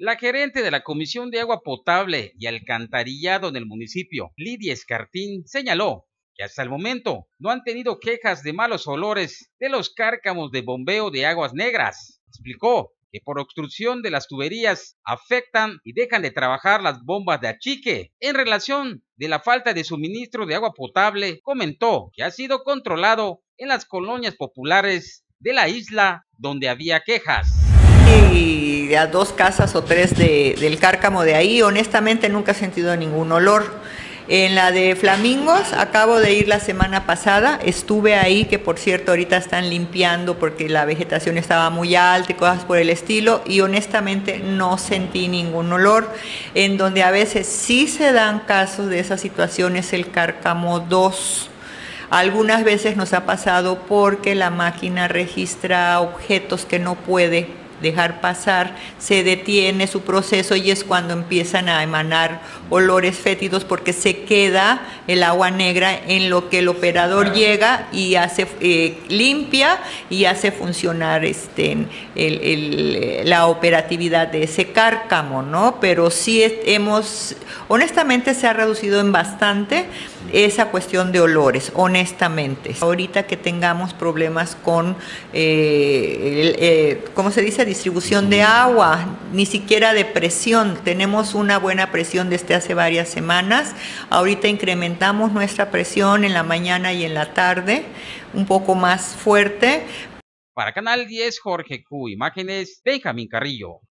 La gerente de la Comisión de Agua Potable y Alcantarillado en el municipio, Lidia Escartín, señaló que hasta el momento no han tenido quejas de malos olores de los cárcamos de bombeo de aguas negras. Explicó que por obstrucción de las tuberías afectan y dejan de trabajar las bombas de achique. En relación de la falta de suministro de agua potable, comentó que ha sido controlado en las colonias populares de la isla donde había quejas. Y a 2 casas o 3 del cárcamo de ahí, honestamente nunca he sentido ningún olor. En la de Flamingos, acabo de ir la semana pasada, estuve ahí, que por cierto ahorita están limpiando porque la vegetación estaba muy alta y cosas por el estilo, y honestamente no sentí ningún olor. En donde a veces sí se dan casos de esas situaciones, el cárcamo 2. Algunas veces nos ha pasado porque la máquina registra objetos que no puede dejar pasar, se detiene su proceso y es cuando empiezan a emanar olores fétidos porque se queda el agua negra en lo que el operador llega y hace limpia y hace funcionar la operatividad de ese cárcamo, ¿no? Pero sí honestamente se ha reducido en bastante esa cuestión de olores, honestamente. Ahorita que tengamos problemas con, ¿cómo se dice?, distribución de agua, ni siquiera de presión. Tenemos una buena presión desde hace varias semanas. Ahorita incrementamos nuestra presión en la mañana y en la tarde, un poco más fuerte. Para Canal 10, Jorge Q. Imágenes, Benjamín Carrillo.